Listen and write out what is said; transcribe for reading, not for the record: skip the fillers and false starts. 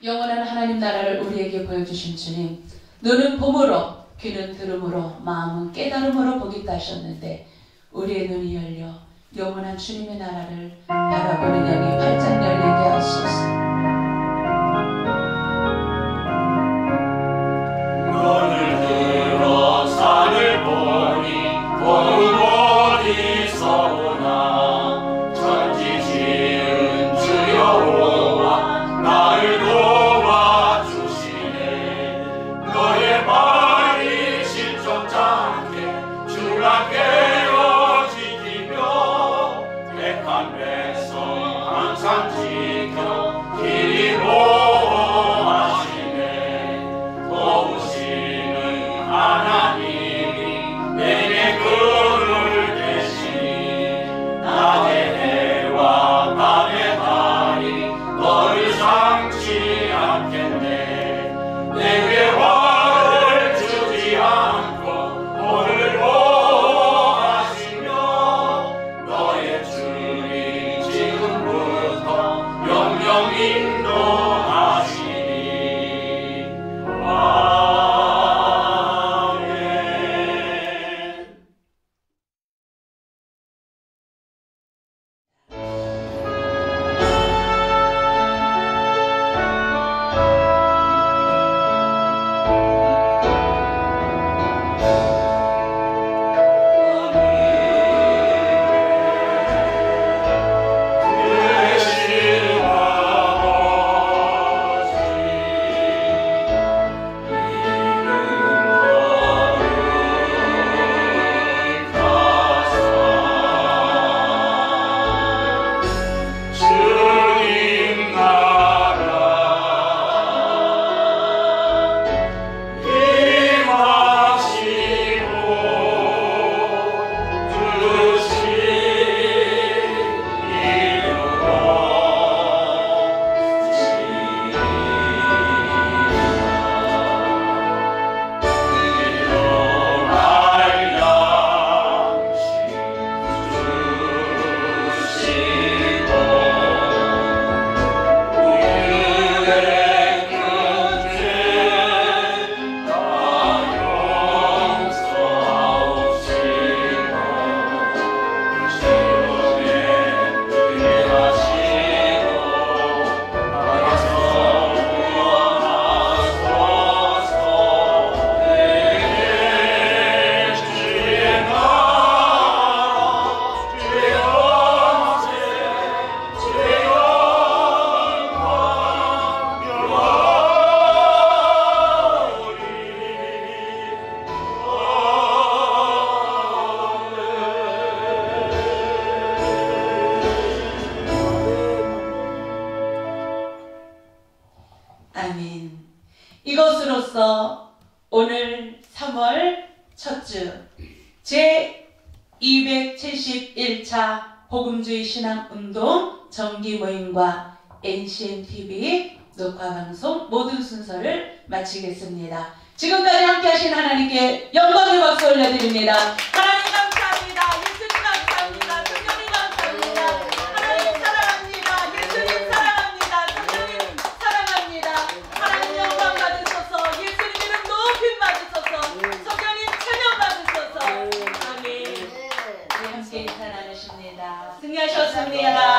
영원한 하나님 나라를 우리에게 보여주신 주님, 눈은 봄으로 귀는 들음으로 마음은 깨달음으로 보겠다 하셨는데 우리의 눈이 열려 영원한 주님의 나라를 바라보는 영이 활짝 열리게 하소서. 너를 들어 산을 보니 봄은 어디서 오나 천지 지은 주 여호와 나를 도와주시네. 너의 발이 실족지 않게 주가 깨어 지키며 택한 백성 항상 지켜 길이 보호하시네. 도우시는 하나님이 내게 그를 대시니 낮의 해와 밤의 달이 너를 상치 않겠네. 내게 화를 주지 않고 너를 보호하시며 너의 주님 지금부터 영영 인도하시니. 아멘. 주님 나라 임하시고 주신 이름으로 일어날 양식 주시고 우리의 곁에 다 용서하옵시고 시험에 들게 하시고 나에서 구원하소서. 내게 주의 나라 주의 권세 주의 영광 영원히. 아멘. 이것으로써 오늘 3월 첫 주 제 271차 복음주의 신앙운동 정기 모임과 NCNTV 녹화방송 모든 순서를 마치겠습니다. 지금까지 함께하신 하나님께 영광의 박수 올려드립니다. 하나님 감사합니다. 예수님 감사합니다. 성령님 감사합니다. 하나님 사랑합니다. 예수님 사랑합니다. 성령님 사랑합니다. 하나님 영광 받으소서. 예수님 이름 높임 받으소서. 성령님 찬양 받으소서. 아멘. 우리 함께 인사 나누십니다. 승리하셨습니다.